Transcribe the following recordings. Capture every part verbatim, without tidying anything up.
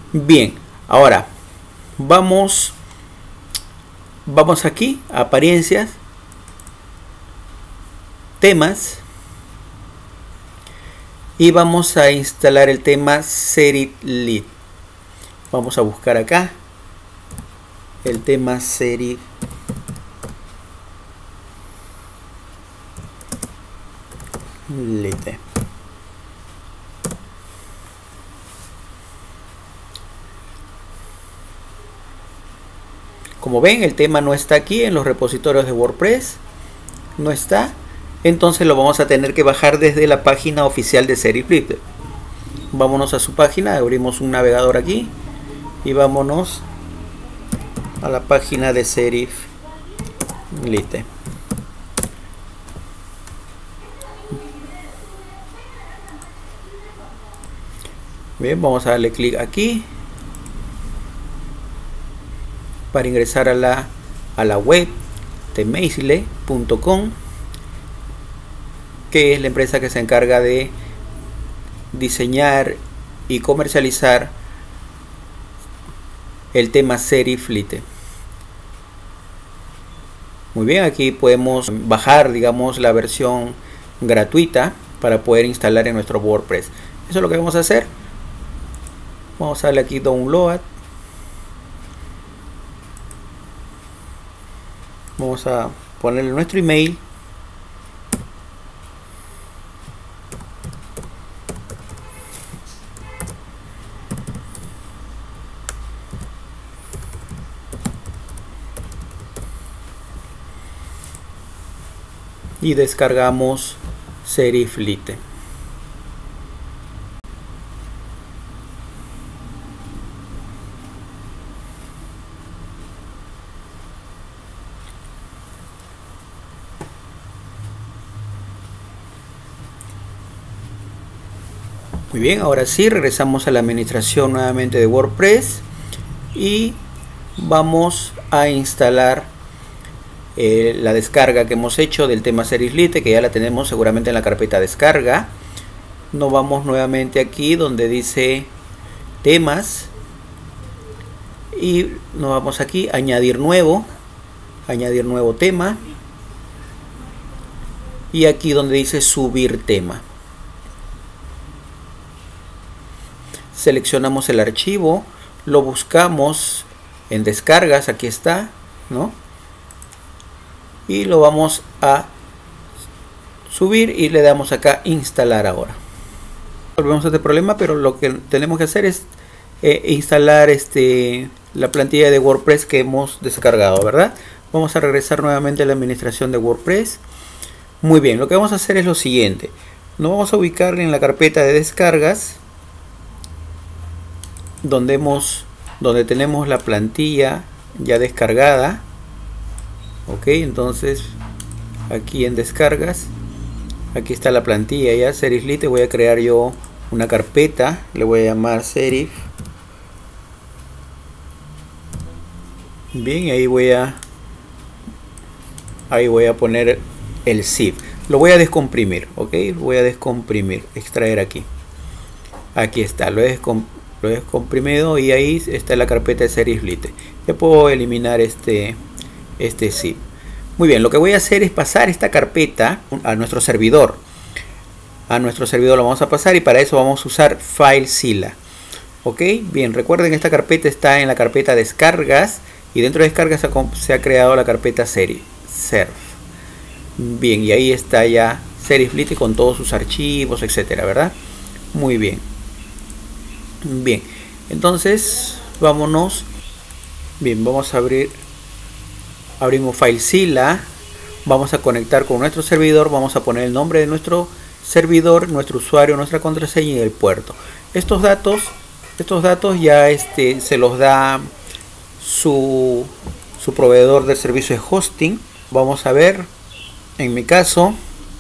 Bien, ahora vamos vamos aquí a apariencias, temas, y vamos a instalar el tema Serif Lite. Vamos a buscar acá el tema Serif Lite. Como ven, el tema no está aquí en los repositorios de WordPress, no está, entonces lo vamos a tener que bajar desde la página oficial de Serif Lite. Vámonos a su página, abrimos un navegador aquí y vámonos a la página de Serif Lite. Bien, vamos a darle clic aquí para ingresar a la, a la web Temeisle punto com, que es la empresa que se encarga de diseñar y comercializar el tema Serif Lite. Muy bien, aquí podemos bajar, digamos, la versión gratuita para poder instalar en nuestro WordPress. Eso es lo que vamos a hacer. Vamos a darle aquí Download. Vamos a ponerle nuestro email. Y descargamos Serif Lite. Muy bien, ahora sí regresamos a la administración nuevamente de WordPress y vamos a instalar eh, la descarga que hemos hecho del tema Serif Lite, que ya la tenemos seguramente en la carpeta descarga. Nos vamos nuevamente aquí donde dice temas y nos vamos aquí a añadir nuevo, añadir nuevo tema, y aquí donde dice subir tema. Seleccionamos el archivo, lo buscamos en descargas, aquí está, ¿no? Y lo vamos a subir y le damos acá instalar ahora. Volvemos a este problema, pero lo que tenemos que hacer es eh, instalar este, la plantilla de WordPress que hemos descargado, ¿verdad? Vamos a regresar nuevamente a la administración de WordPress. Muy bien, lo que vamos a hacer es lo siguiente. Nos vamos a ubicar en la carpeta de descargas, donde hemos donde tenemos la plantilla ya descargada. Ok, entonces aquí en descargas, aquí está la plantilla ya Serif Lite. Voy a crear yo una carpeta, le voy a llamar Serif. Bien, ahí voy a ahí voy a poner el zip. Lo voy a descomprimir, ok, voy a descomprimir, extraer aquí. Aquí está, lo he descomprimir. Lo he comprimido y ahí está la carpeta de Serif Lite. Ya puedo eliminar este, este zip. Muy bien, lo que voy a hacer es pasar esta carpeta a nuestro servidor. A nuestro servidor lo vamos a pasar y para eso vamos a usar FileZilla. Ok, bien, recuerden, esta carpeta está en la carpeta descargas y dentro de descargas se ha creado la carpeta Serif. Serif. Bien, y ahí está ya Serif Lite con todos sus archivos, etcétera, ¿verdad? Muy bien. Bien, entonces vámonos. Bien, vamos a abrir, abrimos FileZilla, vamos a conectar con nuestro servidor, vamos a poner el nombre de nuestro servidor, nuestro usuario, nuestra contraseña y el puerto. Estos datos, estos datos ya este, se los da su, su proveedor del servicio de hosting. Vamos a ver, en mi caso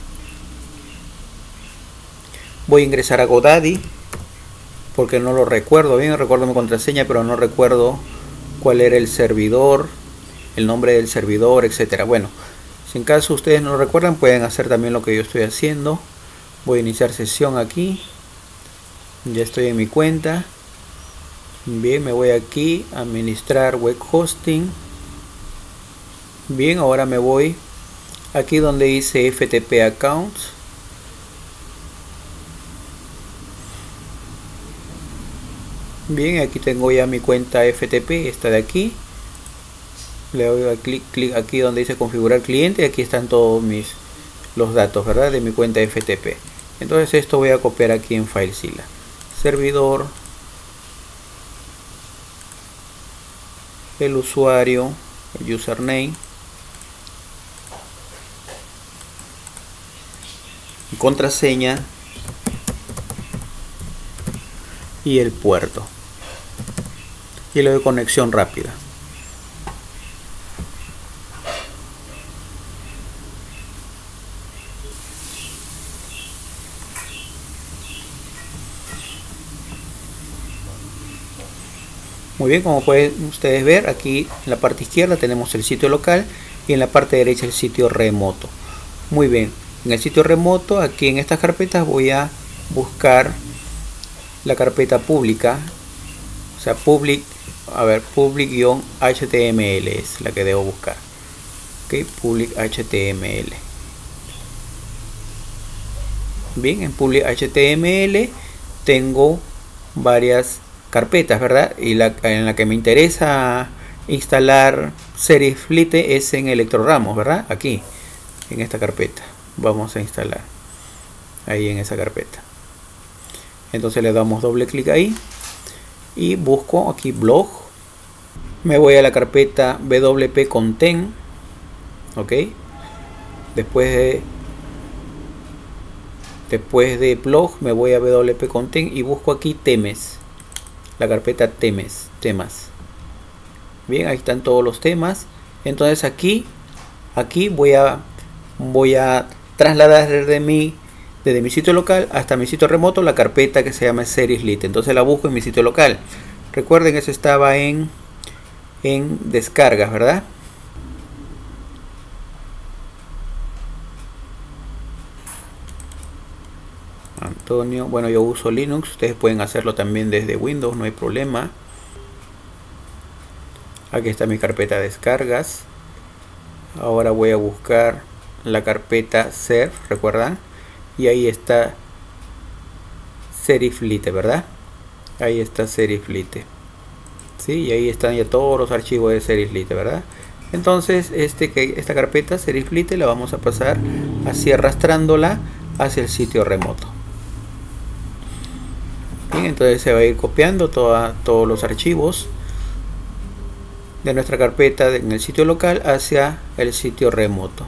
voy a ingresar a GoDaddy, porque no lo recuerdo bien, recuerdo mi contraseña, pero no recuerdo cuál era el servidor, el nombre del servidor, etcétera. Bueno, si en caso ustedes no lo recuerdan, pueden hacer también lo que yo estoy haciendo. Voy a iniciar sesión aquí. Ya estoy en mi cuenta. Bien, me voy aquí a administrar web hosting. Bien, ahora me voy aquí donde dice F T P accounts. Bien, aquí tengo ya mi cuenta F T P, esta de aquí. Le doy a clic, clic aquí donde dice configurar cliente. Aquí están todos mis los datos, ¿verdad? De mi cuenta F T P. Entonces esto voy a copiar aquí en FileZilla. Servidor, el usuario, el username, contraseña y el puerto. Y le doy conexión rápida. Muy bien, como pueden ustedes ver, aquí en la parte izquierda tenemos el sitio local y en la parte derecha el sitio remoto. Muy bien, en el sitio remoto, aquí en estas carpetas voy a buscar la carpeta pública, o sea, public, a ver, public-H T M L es la que debo buscar. Ok, public H T M L. Bien, en public H T M L tengo varias carpetas, ¿verdad? Y la en la que me interesa instalar Seriflite es en Electroramos, ¿verdad? Aquí, en esta carpeta. Vamos a instalar ahí en esa carpeta. Entonces le damos doble clic ahí y busco aquí blog. Me voy a la carpeta W P content. Ok. Después de después de blog me voy a W P content y busco aquí temas. La carpeta temas, temas. Bien, ahí están todos los temas. Entonces aquí, aquí voy a, voy a trasladar desde mi, desde mi sitio local hasta mi sitio remoto la carpeta que se llama Seriflite. Entonces la busco en mi sitio local. Recuerden que eso estaba en, en descargas, ¿verdad? Antonio, bueno, yo uso Linux, ustedes pueden hacerlo también desde Windows, no hay problema. Aquí está mi carpeta de descargas. Ahora voy a buscar la carpeta Serif, ¿recuerdan? Y ahí está Seriflite, ¿verdad? Ahí está Seriflite. Sí, y ahí están ya todos los archivos de Seriflite, ¿verdad? Entonces, este, que esta carpeta Seriflite la vamos a pasar así arrastrándola hacia el sitio remoto. Bien, entonces se va a ir copiando toda, todos los archivos de nuestra carpeta en el sitio local hacia el sitio remoto.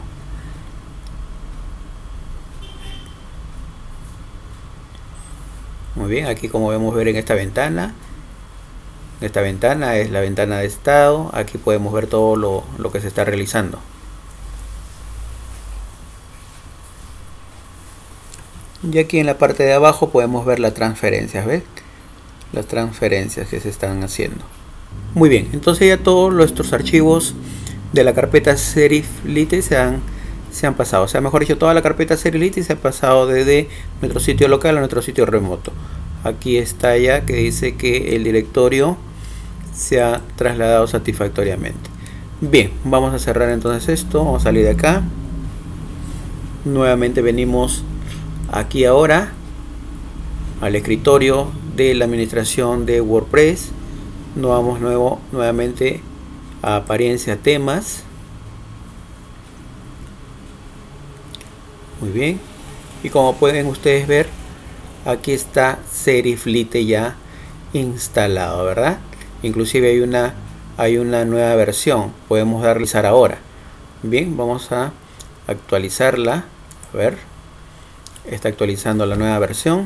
Muy bien, aquí como vemos ver en esta ventana, esta ventana es la ventana de estado. Aquí podemos ver todo lo, lo que se está realizando. Y aquí en la parte de abajo podemos ver las transferencias, ¿ves? Las transferencias que se están haciendo. Muy bien, entonces ya todos nuestros archivos de la carpeta Seriflite se han, se han pasado. O sea, mejor dicho, toda la carpeta Seriflite se ha pasado desde nuestro sitio local a nuestro sitio remoto. Aquí está ya que dice que el directorio se ha trasladado satisfactoriamente. Bien, vamos a cerrar entonces esto. Vamos a salir de acá. Nuevamente venimos aquí ahora al escritorio de la administración de WordPress. Nos vamos nuevo, nuevamente a apariencia temas. Muy bien. Y como pueden ustedes ver, aquí está Seriflite ya instalado, ¿verdad? Inclusive hay una, hay una nueva versión. Podemos darle a ahora. Bien, vamos a actualizarla. A ver. Está actualizando la nueva versión.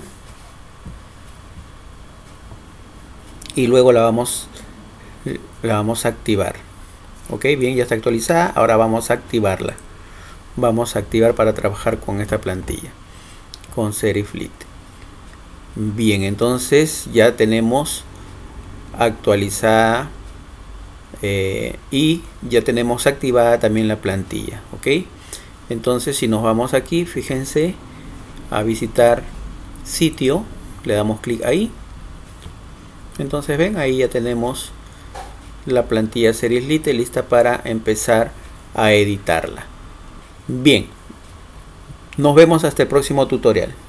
Y luego la vamos, la vamos a activar. Ok, bien, ya está actualizada. Ahora vamos a activarla. Vamos a activar para trabajar con esta plantilla. Con Seriflite. Bien, entonces ya tenemos actualizada eh, y ya tenemos activada también la plantilla. Ok, entonces si nos vamos aquí, fíjense, a visitar sitio, le damos clic ahí. Entonces ven, ahí ya tenemos la plantilla Series Lite lista para empezar a editarla. Bien, nos vemos hasta el próximo tutorial.